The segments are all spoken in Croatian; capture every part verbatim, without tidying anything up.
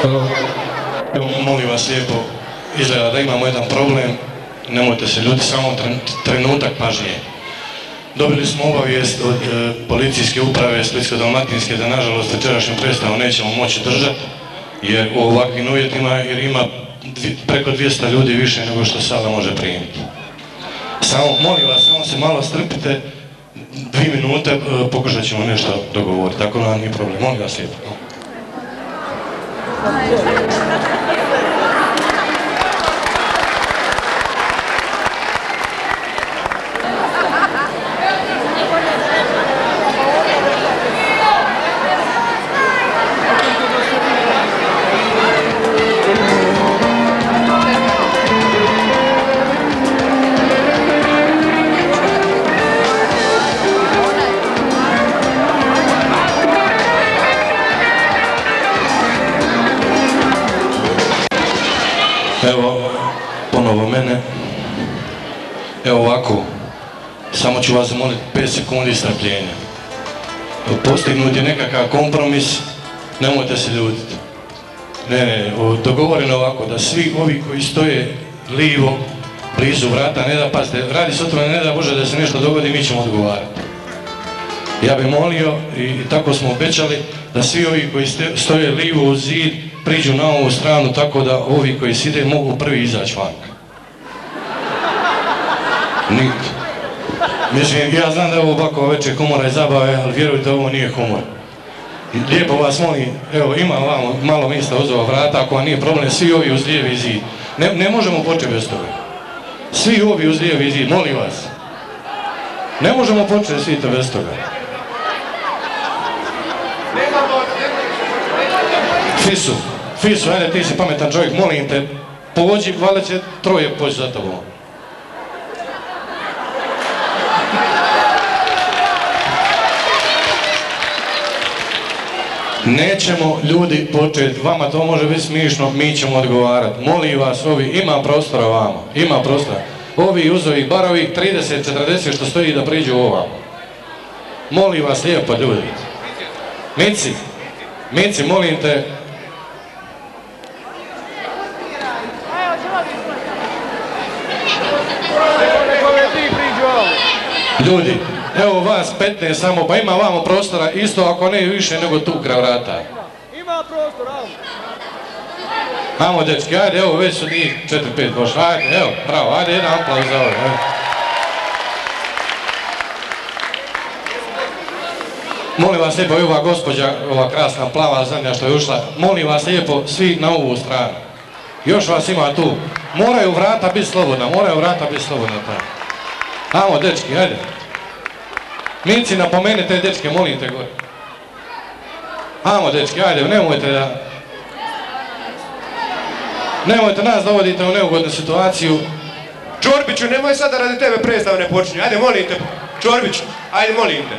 Evo, molim vas lijepo, izgleda da imamo jedan problem, nemojte se ljudi, samo trenutak pažnje. Dobili smo obavijest od e, policijske uprave Splitsko-dalmatinske da nažalost večerašnju predstavu nećemo moći držati, jer u ovakvim uvjetima, jer ima dvi, preko dvjesto ljudi više nego što sala može primiti. Samo, molim vas, samo se malo strpite, dvije minute, e, pokušat ćemo nešto dogovoriti, tako da nije problem. Molim vas lijepo. Evo, ponovo mene. Evo ovako, samo ću vas zamoliti pet sekundi strpljenja. Postignut je nekakav kompromis, nemojte se ljutiti. Ne, ne, dogovoreno ovako, da svi ovi koji stoje livo, blizu vrata, ne da, pazite, radi se o tome, ne da Bože da se nešto dogodi, mi ćemo odgovarati. Ja bih molio, i tako smo obećali, da svi ovi koji stoje livo uz zid, priđu na ovu stranu tako da ovi koji side mogu prvi izaći vanka. Niti. Mislim, ja znam da je ovo ovako večer humora i zabave, ali vjerujte ovo nije humor. Lijepo vas molim, evo ima ovamo malo mjesta uz ova vrata, ako vam nije problem, svi ovi uz lijevi zid. Ne, ne možemo početi bez toga. Svi ovi uz lijevi zid, molim vas. Ne možemo početi svi to bez toga. Fisu, Fisu, ajde ti si pametan čovjek, molim te, pođi, valjda će troje poći za tobom. Nećemo ljudi početi, vama to može biti smišno, mi ćemo odgovarati. Molim vas, ovi, ima prostora vama, ima prostora. Ovi uz ovih bar ovih trideset četrdeset što stoji da priđu ovamo. Molim vas lijepo ljudi. Mici, Mici, molim te. Ljudi, evo vas petnaest samo, pa ima vamo prostora, isto ako ne više nego tu kraj vrata. Ima prostor, ajmo. Ajmo dečki, ajde, evo već su njih četiri pet pošli, ajde, evo, bravo, ajde, jedan aplauz za ovo, ajde. Molim vas lijepo, i ova gospođa, ova krasna plava zadnja što je ušla, molim vas lijepo, svi na ovu stranu. Još vas ima tu. Moraju vrata biti slobodna, moraju vrata biti slobodna tamo. Ajmo dečki, ajde. Minci, napomeni te dečke, molim te gore. Ajmo dečki, ajde, nemojte da... Nemojte nas dovodite u neugodnu situaciju. Čorbiću, nemoj sada radi tebe predstav ne počinju, ajde molim te. Čorbiću, ajde molim te.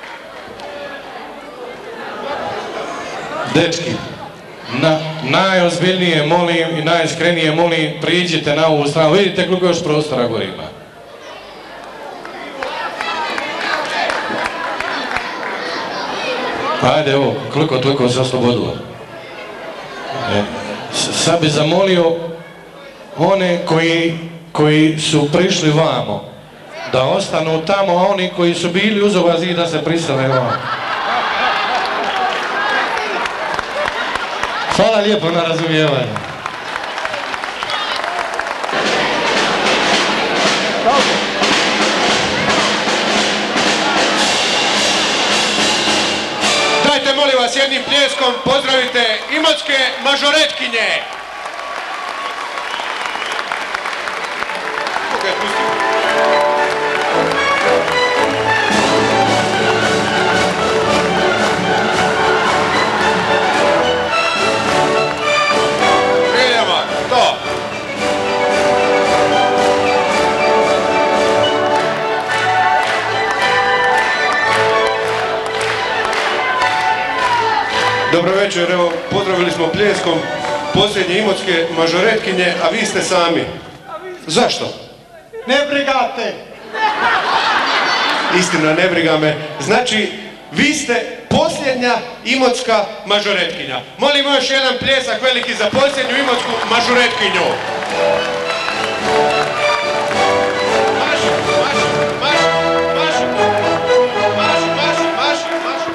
Dečki, na, najozbiljnije molim i najiskrenije molim, priđite na ovu stranu, vidite koliko još prostora gore ima. Ajde, evo, koliko toliko se oslobodilo. E, sad bi zamolio one koji, koji su prišli vamo, da ostanu tamo, a oni koji su bili uz ova zid da se prisele vamo. Hvala lijepo na razumijevanju. Dajte molim vas jednim pljeskom pozdravite imotske mažoretkinje. Dobro večer, evo, pozdravili smo pljeskom posljednje imotske mažoretkinje, a vi ste sami. Zašto? Ne brigate! Istina, ne briga me. Znači, vi ste posljednja imotska mažoretkinja. Molimo još jedan pljesak veliki za posljednju imotsku mažoretkinju. Maši, maši, maši, maši, maši, maši, maši, maši.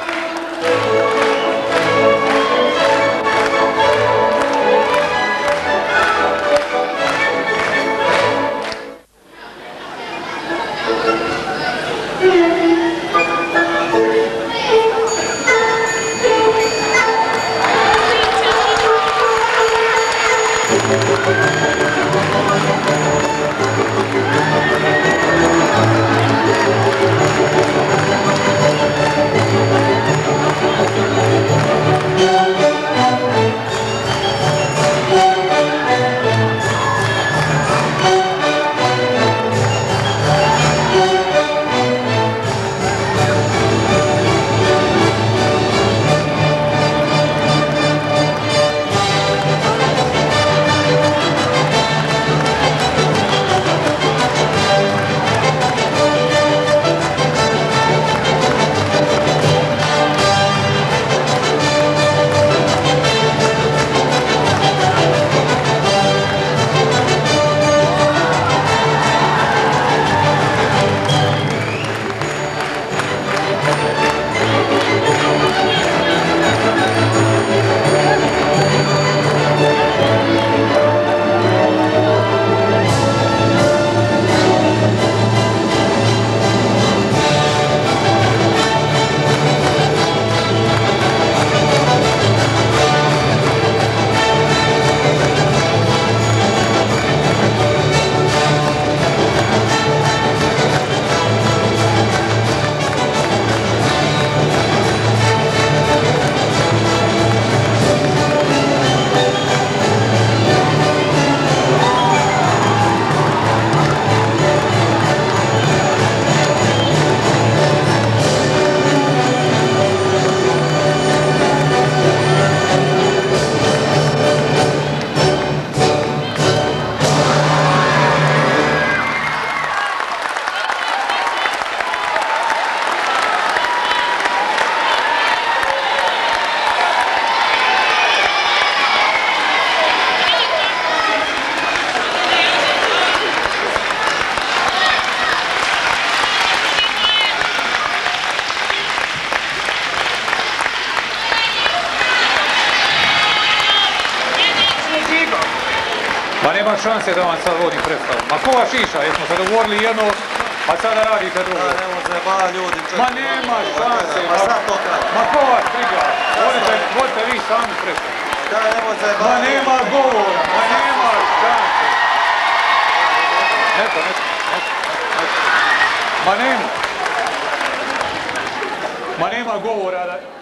Ma nema šanse da vam sad vodim predstavu. Ma ko vas iša, jesmo se dogovorili jedno, a sada radite drugo. Da, nemo zajebava ljudi. Ma nema šanse. Ma sad to kada. Ma ko vas briga? Vodite vi sami predstavu. Da, nemo zajebava. Ma nema govora, ma nema šanse. Neto, neto, neto. Ma nema. Ma nema govora da...